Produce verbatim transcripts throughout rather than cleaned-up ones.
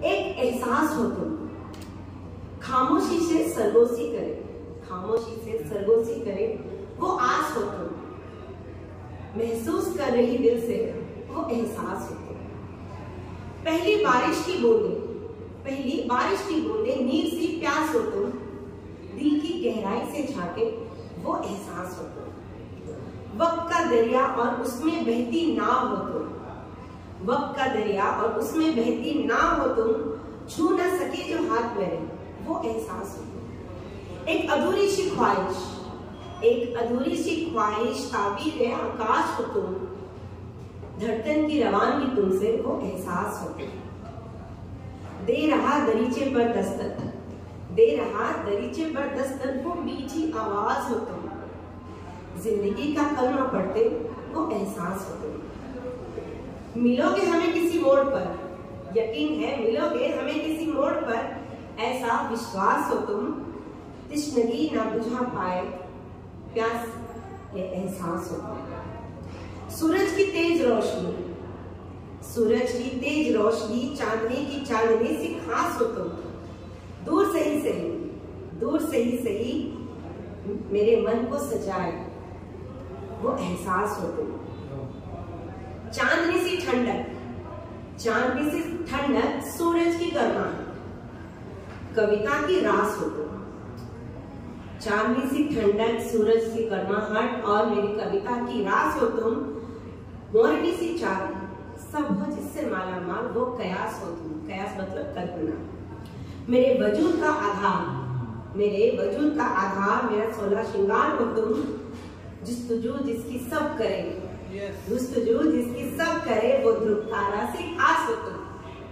एक एहसास हो तुम, खामोशी से सरगोशी करे, खामोशी से सरगोशी करे, वो आस हो तुम, महसूस कर रही दिल से वो एहसास हो तुम। पहली बारिश की बूंदे, पहली बारिश की बूंदे नीर सी प्यास हो तुम, दिल की गहराई से झांके वो एहसास हो तुम। वक्त का दरिया और उसमें बहती नाव हो तुम, वक्त का दरिया और उसमें बहती नाव हो तुम, छू न सके जो हाथ मेरे वो एहसास हो तुम। एक अधूरी सी ख्वाहिश, एक अधूरी सी ख्वाहिश ताबीर आकाश हो तुम, धड़कन की रवानगी तुमसे वो एहसास हो तुम। दे रहा दरीचे पर दस्तक, दे रहा दरीचे पर दस्तक वो मीठी आवाज हो तुम, जिंदगी का कलमा पढ़ते वो एहसास हो तुम। मिलोगे हमें किसी मोड़ पर, यकीन है मिलोगे हमें किसी मोड़ पर, ऐसा विश्वास हो तुम, तिश्नगी ना बुझा पाए प्यास ये एहसास हो तुम। सूरज की तेज रोशनी, सूरज की तेज रोशनी चांदनी की चांदनी सी खास हो तुम, दूर से ही सही, दूर से ही सही मेरे मन को सजाए वो एहसास हो तुम। चांदनी सी ठंडक, चांदनी सी ठंडक सूरज की गर्मा, कविता की रास हो तुम। चांदनी सी ठंडक सूरज की गर्माहट और मेरी कविता की रास हो तुम। मोरनी सी चाल सब हो जिससे माला माल वो कयास हो तुम, कयास मतलब कल्पना। मेरे वजूद का आधार, मेरे वजूद का आधार मेरा सोलह श्रृंगार हो तुम, जिस्तुजू जिसकी सब करे, जिस्तुजू जिसकी सब करे वो ध्रुव तारा से खास हो तुम।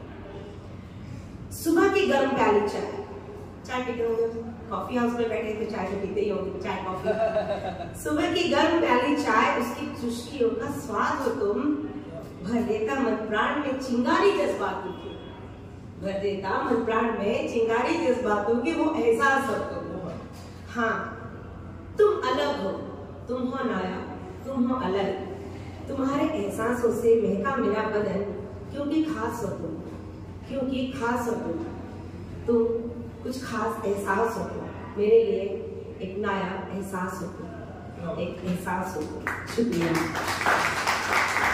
सुबह की गर्म प्याली चाय, चाय पीते होंगे, कॉफी हाउस में बैठे तो चाय तो पीते ही होंगे, चाय कॉफी। सुबह की गर्म प्याली चाय उसकी खुशकियों का स्वाद हो तुम, भर देता मन प्राण में चिंगारी जज्बातों की, भर देता मन प्राण में चिंगारी जज्बातों की वो एहसास हो तुम। हाँ तुम अलग हो, तुम हो नया, तुम हो अलग, तुम्हारे एहसासों से महका मेरा बदन, क्योंकि खास हो तुम, क्योंकि खास हो तुम, तुम कुछ खास एहसास हो तुम, मेरे लिए एक नया एहसास हो तुम, एक एहसास हो तुम। शुक्रिया।